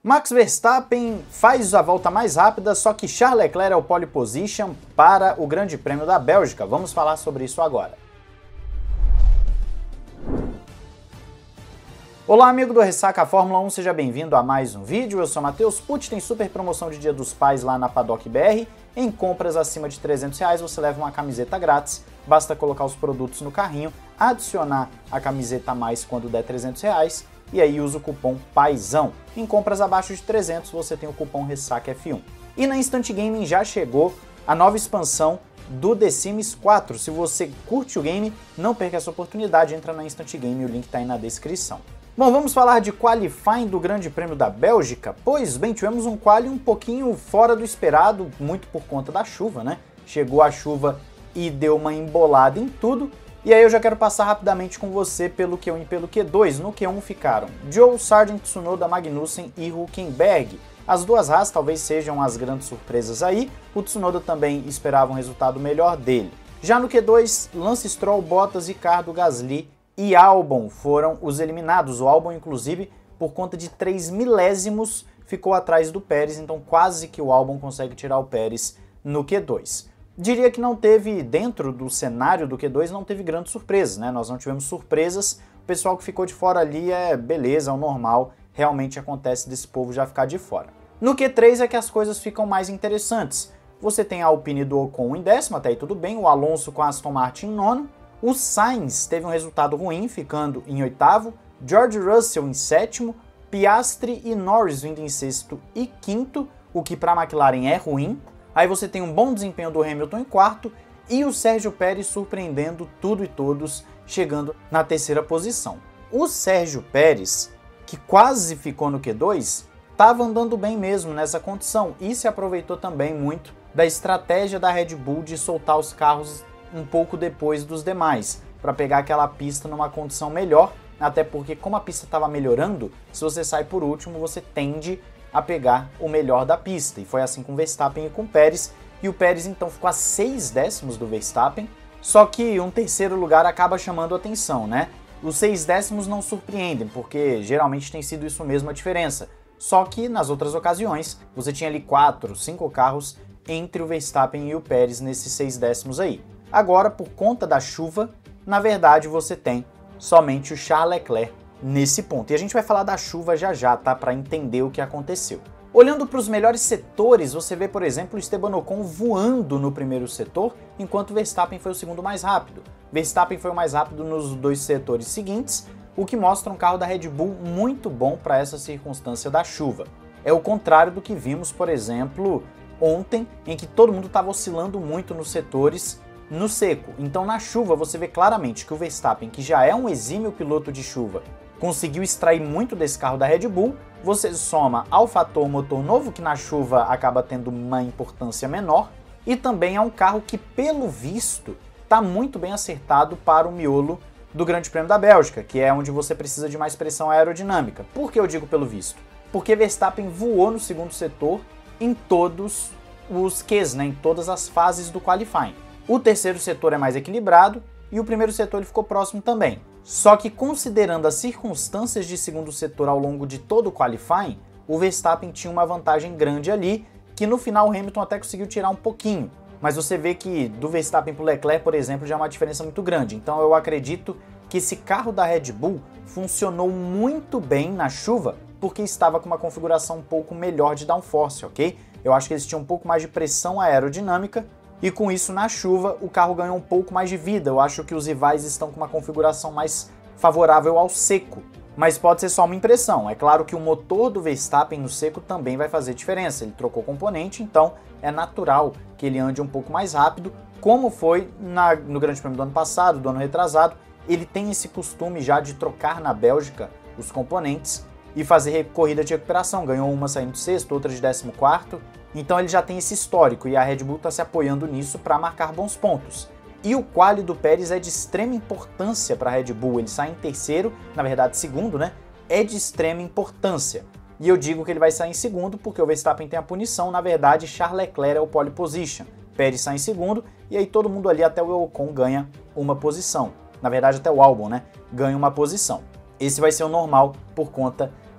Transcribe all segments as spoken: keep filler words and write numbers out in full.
Max Verstappen faz a volta mais rápida, só que Charles Leclerc é o pole position para o Grande Prêmio da Bélgica. Vamos falar sobre isso agora. Olá, amigo do Ressaca Fórmula um, seja bem-vindo a mais um vídeo. Eu sou Matheus Pucci, tem super promoção de Dia dos Pais lá na Paddock B R. Em compras acima de trezentos reais você leva uma camiseta grátis, basta colocar os produtos no carrinho, adicionar a camiseta a mais quando der trezentos reais e aí usa o cupom PAIZão. Em compras abaixo de trezentos você tem o cupom Ressaca F um. E na Instant Gaming já chegou a nova expansão do The Sims quatro. Se você curte o game, não perca essa oportunidade, entra na Instant Gaming, o link está aí na descrição. Bom, vamos falar de qualifying do Grande Prêmio da Bélgica? Pois bem, tivemos um quali um pouquinho fora do esperado, muito por conta da chuva, né? Chegou a chuva e deu uma embolada em tudo. E aí eu já quero passar rapidamente com você pelo Q um e pelo Q dois. No Q um ficaram Joe, Sargent, Tsunoda, Magnussen e Hülkenberg. As duas Haas talvez sejam as grandes surpresas aí. O Tsunoda também esperava um resultado melhor dele. Já no Q dois, Lance Stroll, Bottas, Ricciardo, Gasly e Albon foram os eliminados. O Albon, inclusive, por conta de três milésimos, ficou atrás do Pérez, então quase que o Albon consegue tirar o Pérez no Q dois. Diria que não teve, dentro do cenário do Q dois, não teve grandes surpresas, né? Nós não tivemos surpresas, o pessoal que ficou de fora ali é beleza, é o normal, realmente acontece desse povo já ficar de fora. No Q três é que as coisas ficam mais interessantes. Você tem a Alpine do Ocon em décimo, até aí tudo bem, o Alonso com a Aston Martin em nono, o Sainz teve um resultado ruim, ficando em oitavo, George Russell em sétimo, Piastri e Norris vindo em sexto e quinto, o que para a McLaren é ruim. Aí você tem um bom desempenho do Hamilton em quarto e o Sérgio Pérez surpreendendo tudo e todos, chegando na terceira posição. O Sérgio Pérez, que quase ficou no Q dois, estava andando bem mesmo nessa condição e se aproveitou também muito da estratégia da Red Bull de soltar os carros um pouco depois dos demais, para pegar aquela pista numa condição melhor, até porque como a pista estava melhorando, se você sai por último, você tende a pegar o melhor da pista, e foi assim com o Verstappen e com o Pérez, e o Pérez então ficou a seis décimos do Verstappen, só que um terceiro lugar acaba chamando a atenção, né? Os seis décimos não surpreendem, porque geralmente tem sido isso mesmo a diferença, só que nas outras ocasiões, você tinha ali quatro, cinco carros entre o Verstappen e o Pérez nesses seis décimos aí. Agora, por conta da chuva, na verdade você tem somente o Charles Leclerc nesse ponto. E a gente vai falar da chuva já já, tá? Para entender o que aconteceu. Olhando para os melhores setores, você vê, por exemplo, o Esteban Ocon voando no primeiro setor, enquanto o Verstappen foi o segundo mais rápido. Verstappen foi o mais rápido nos dois setores seguintes, o que mostra um carro da Red Bull muito bom para essa circunstância da chuva. É o contrário do que vimos, por exemplo, ontem, em que todo mundo estava oscilando muito nos setores no seco. Então na chuva você vê claramente que o Verstappen, que já é um exímio piloto de chuva, conseguiu extrair muito desse carro da Red Bull. Você soma ao fator motor novo, que na chuva acaba tendo uma importância menor, e também é um carro que, pelo visto, está muito bem acertado para o miolo do Grande Prêmio da Bélgica, que é onde você precisa de mais pressão aerodinâmica. Por que eu digo pelo visto? Porque Verstappen voou no segundo setor em todos os Qs, né, em todas as fases do qualifying. O terceiro setor é mais equilibrado e o primeiro setor ele ficou próximo também. Só que considerando as circunstâncias de segundo setor ao longo de todo o qualifying, o Verstappen tinha uma vantagem grande ali, que no final o Hamilton até conseguiu tirar um pouquinho. Mas você vê que do Verstappen para o Leclerc, por exemplo, já é uma diferença muito grande. Então eu acredito que esse carro da Red Bull funcionou muito bem na chuva, porque estava com uma configuração um pouco melhor de downforce, ok? Eu acho que eles tinham um pouco mais de pressão aerodinâmica, e com isso, na chuva, o carro ganhou um pouco mais de vida. Eu acho que os rivais estão com uma configuração mais favorável ao seco. Mas pode ser só uma impressão. É claro que o motor do Verstappen no seco também vai fazer diferença. Ele trocou componente, então é natural que ele ande um pouco mais rápido, como foi na, no Grande Prêmio do ano passado, do ano retrasado. Ele tem esse costume já de trocar na Bélgica os componentes e fazer corrida de recuperação. Ganhou uma saindo de sexto, outra de décimo quarto. Então ele já tem esse histórico e a Red Bull está se apoiando nisso para marcar bons pontos. E o quali do Pérez é de extrema importância para a Red Bull. Ele sai em terceiro, na verdade segundo, né? É de extrema importância. E eu digo que ele vai sair em segundo porque o Verstappen tem a punição. Na verdade, Charles Leclerc é o pole position. Pérez sai em segundo e aí todo mundo ali, até o Ocon, ganha uma posição. Na verdade, até o Albon, né? Ganha uma posição. Esse vai ser o normal por conta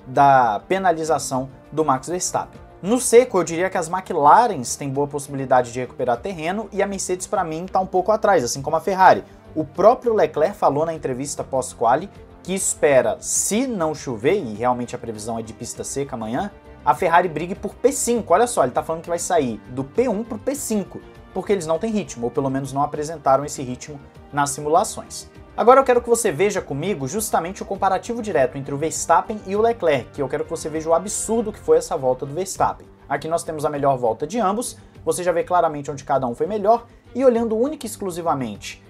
da penalização do Max Verstappen. No seco, eu diria que as McLarens têm boa possibilidade de recuperar terreno e a Mercedes, para mim, está um pouco atrás, assim como a Ferrari. O próprio Leclerc falou na entrevista pós-quali que espera, se não chover, e realmente a previsão é de pista seca amanhã, a Ferrari brigue por P cinco. Olha só, ele está falando que vai sair do P um para o P cinco, porque eles não têm ritmo, ou pelo menos não apresentaram esse ritmo nas simulações. Agora eu quero que você veja comigo justamente o comparativo direto entre o Verstappen e o Leclerc, que eu quero que você veja o absurdo que foi essa volta do Verstappen. Aqui nós temos a melhor volta de ambos, você já vê claramente onde cada um foi melhor, e olhando única e exclusivamente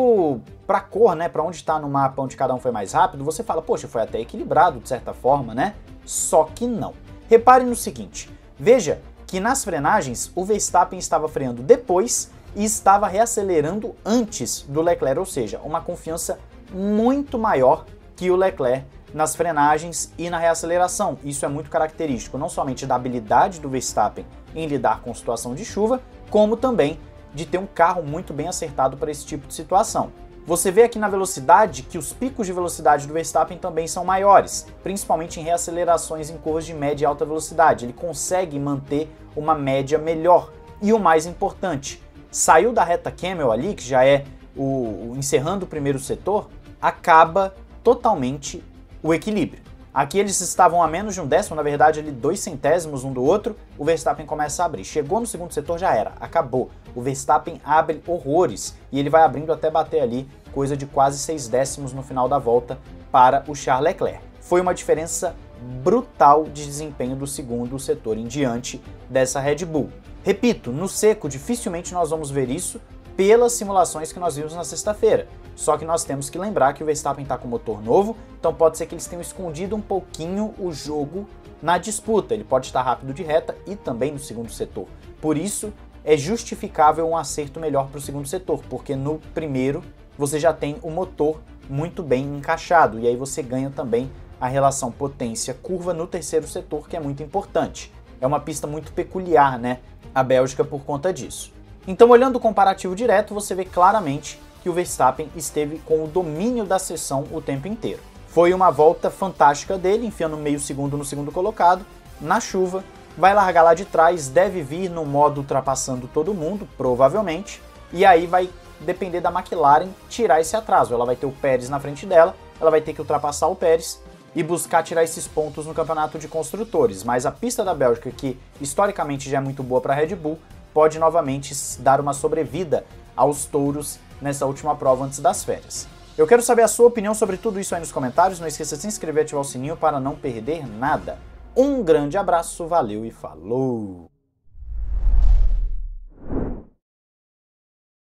para a cor, né, para onde está no mapa, onde cada um foi mais rápido, você fala, poxa, foi até equilibrado de certa forma, né? Só que não. Repare no seguinte, veja que nas frenagens o Verstappen estava freando depois e estava reacelerando antes do Leclerc, ou seja, uma confiança muito maior que o Leclerc nas frenagens e na reaceleração. Isso é muito característico não somente da habilidade do Verstappen em lidar com situação de chuva, como também de ter um carro muito bem acertado para esse tipo de situação. Você vê aqui na velocidade que os picos de velocidade do Verstappen também são maiores, principalmente em reacelerações em curvas de média e alta velocidade. Ele consegue manter uma média melhor. E o mais importante, saiu da reta Camel ali, que já é o, o encerrando o primeiro setor, acaba totalmente o equilíbrio. Aqui eles estavam a menos de um décimo, na verdade ali dois centésimos um do outro, o Verstappen começa a abrir. Chegou no segundo setor, já era, acabou. O Verstappen abre horrores e ele vai abrindo até bater ali coisa de quase seis décimos no final da volta para o Charles Leclerc. Foi uma diferença brutal de desempenho do segundo setor em diante dessa Red Bull. Repito, no seco dificilmente nós vamos ver isso pelas simulações que nós vimos na sexta-feira. Só que nós temos que lembrar que o Verstappen está com motor novo, então pode ser que eles tenham escondido um pouquinho o jogo na disputa. Ele pode estar rápido de reta e também no segundo setor. Por isso, é justificável um acerto melhor para o segundo setor, porque no primeiro você já tem o motor muito bem encaixado, e aí você ganha também a relação potência-curva no terceiro setor, que é muito importante. É uma pista muito peculiar, né? A Bélgica por conta disso. Então, olhando o comparativo direto, você vê claramente que o Verstappen esteve com o domínio da sessão o tempo inteiro. Foi uma volta fantástica dele, enfiando meio segundo no segundo colocado, na chuva, vai largar lá de trás, deve vir no modo ultrapassando todo mundo, provavelmente, e aí vai depender da McLaren tirar esse atraso. Ela vai ter o Pérez na frente dela, ela vai ter que ultrapassar o Pérez e buscar tirar esses pontos no campeonato de construtores, mas a pista da Bélgica, que historicamente já é muito boa para a Red Bull, pode novamente dar uma sobrevida aos touros nessa última prova antes das férias. Eu quero saber a sua opinião sobre tudo isso aí nos comentários, não esqueça de se inscrever e ativar o sininho para não perder nada. Um grande abraço, valeu e falou!